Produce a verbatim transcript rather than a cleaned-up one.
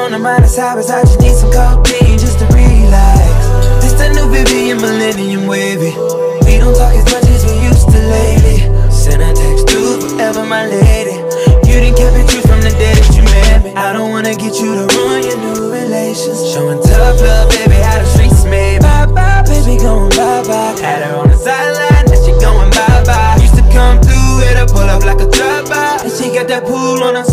on the minus side, I just need some codeine just to relax. This the new Vivian Millennium Wavy. We don't talk as much as we used to lately. Send a text to forever, my lady. You didn't keep it true from the day that you met me. I don't wanna get you to ruin your new relations. Showing tough love, baby, how the streets made. Bye bye, baby, going bye bye. Had her on the sideline, now she going bye bye. Used to come through with her, pull up like a drive-by, and she got that pool on her